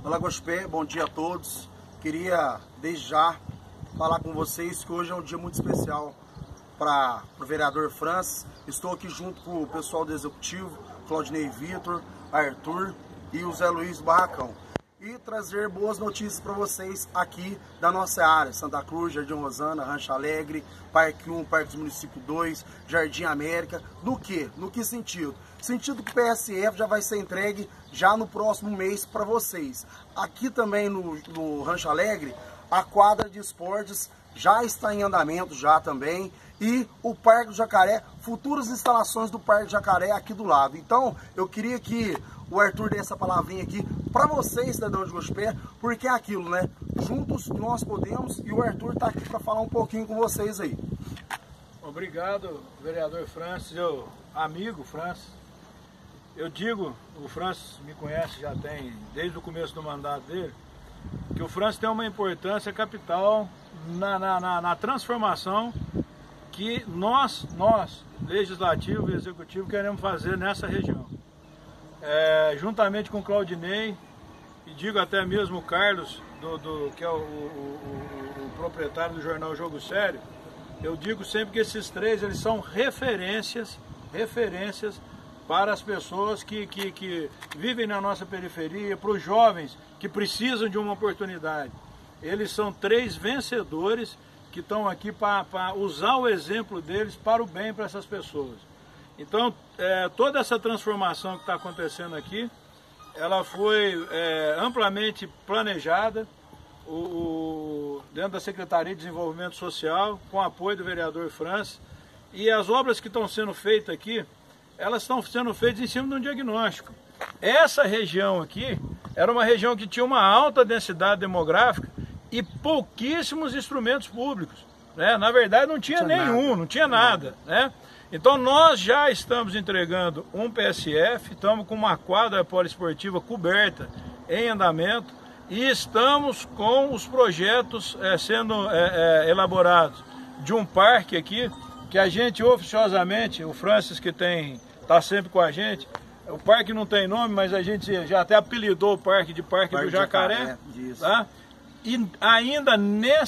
Olá, Gospé, bom dia a todos. Queria, desde já, falar com vocês que hoje é um dia muito especial para o vereador Francis. Estou aqui junto com o pessoal do Executivo, Claudinei Vitor, Arthur e o Zé Luiz do Barracão. E trazer boas notícias para vocês aqui da nossa área, Santa Cruz, Jardim Rosana, Rancho Alegre, Parque 1, Parque do Município 2, Jardim América. Do quê? No que sentido? Sentido que o PSF já vai ser entregue já no próximo mês para vocês. Aqui também no Rancho Alegre, a quadra de esportes já está em andamento já também. E o Parque do Jacaré, futuras instalações do Parque do Jacaré aqui do lado. Então, eu queria que o Arthur dê essa palavrinha aqui para vocês, cidadão de Gospé, porque é aquilo, né? Juntos nós podemos, e o Arthur está aqui para falar um pouquinho com vocês aí. Obrigado, vereador Francis, meu amigo Francis. Eu digo, o Francis me conhece já tem, desde o começo do mandato dele, que o Francis tem uma importância capital na transformação que nós, Legislativo e Executivo, queremos fazer nessa região. Juntamente com o Claudinei, e digo até mesmo o Carlos, que é o proprietário do jornal Jogo Sério, eu digo sempre que esses três eles são referências para as pessoas que vivem na nossa periferia, para os jovens que precisam de uma oportunidade. Eles são três vencedores que estão aqui para usar o exemplo deles para o bem para essas pessoas. Então, toda essa transformação que está acontecendo aqui, ela foi amplamente planejada dentro da Secretaria de Desenvolvimento Social, com apoio do vereador Francis, e as obras que estão sendo feitas aqui, elas estão sendo feitas em cima de um diagnóstico. Essa região aqui era uma região que tinha uma alta densidade demográfica e pouquíssimos instrumentos públicos, né? Na verdade não tinha nenhum, não tinha nada, né? Então nós já estamos entregando um PSF, estamos com uma quadra poliesportiva coberta em andamento e estamos com os projetos sendo elaborados de um parque aqui, que a gente oficiosamente, o Francis que está sempre com a gente, o parque não tem nome, mas a gente já até apelidou o parque de Parque do Jacaré, tá? E ainda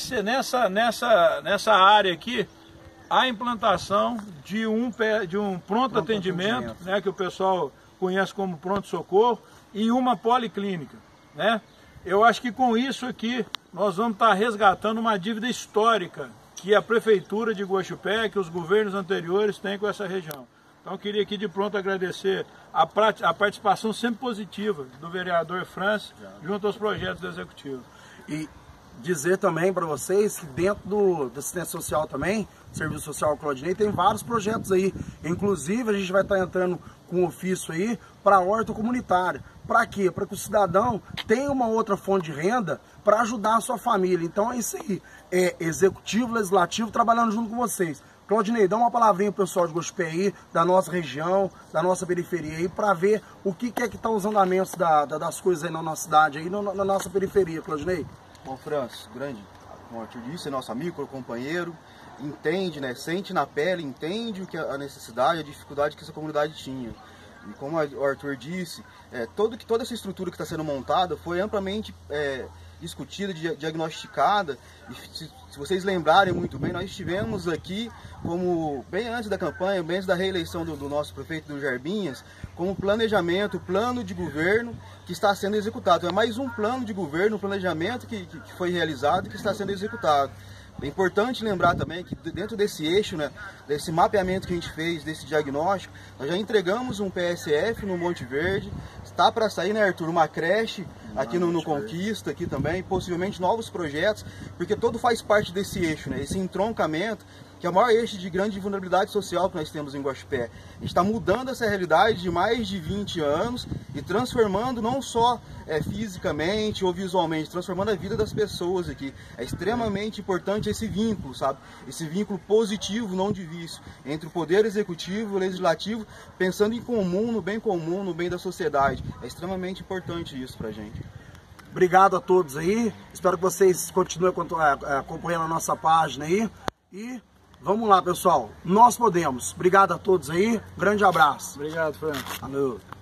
nessa área aqui, a implantação de um pronto atendimento, né, que o pessoal conhece como pronto-socorro, e uma policlínica, né? Eu acho que com isso aqui nós vamos estar resgatando uma dívida histórica que a Prefeitura de Guaxupé, que os governos anteriores têm com essa região. Então eu queria aqui de pronto agradecer a participação sempre positiva do vereador Francis junto aos projetos do Executivo. E dizer também para vocês que dentro da assistência social também, Serviço Social Claudinei, tem vários projetos aí. Inclusive a gente vai estar entrando com um ofício aí para a horta comunitária. Para quê? Para que o cidadão tenha uma outra fonte de renda para ajudar a sua família. Então é isso aí. É Executivo, Legislativo trabalhando junto com vocês. Claudinei, dá uma palavrinha pro pessoal de Gospé aí, da nossa região, da nossa periferia aí, para ver o que é que está os andamentos das coisas aí na nossa cidade, aí na nossa periferia, Claudinei. Bom, Francis, grande, como o Arthur disse, é nosso amigo, companheiro, entende, né, sente na pele, entende o que a necessidade, a dificuldade que essa comunidade tinha. E como o Arthur disse, toda essa estrutura que está sendo montada foi amplamente discutida, diagnosticada. E se vocês lembrarem muito bem, nós estivemos aqui, como bem antes da campanha, bem antes da reeleição do nosso prefeito do Jarbinhas, como planejamento, plano de governo que está sendo executado. É mais um plano de governo, um planejamento que foi realizado e que está sendo executado. É importante lembrar também que dentro desse eixo, né, desse mapeamento que a gente fez, desse diagnóstico, nós já entregamos um PSF no Monte Verde, está para sair, né, Arthur, uma creche aqui no Conquista, aqui também, possivelmente novos projetos, porque todo faz parte desse eixo, né, esse entroncamento, que é o maior eixo de grande vulnerabilidade social que nós temos em Guaxupé. A gente está mudando essa realidade de mais de 20 anos e transformando não só fisicamente ou visualmente, transformando a vida das pessoas aqui. É extremamente importante esse vínculo, sabe? Esse vínculo positivo, não de vício, entre o poder executivo e o legislativo, pensando em comum, no bem da sociedade. É extremamente importante isso pra gente. Obrigado a todos aí, espero que vocês continuem acompanhando a nossa página aí e vamos lá, pessoal, nós podemos. Obrigado a todos aí, grande abraço. Obrigado, Fran. Valeu.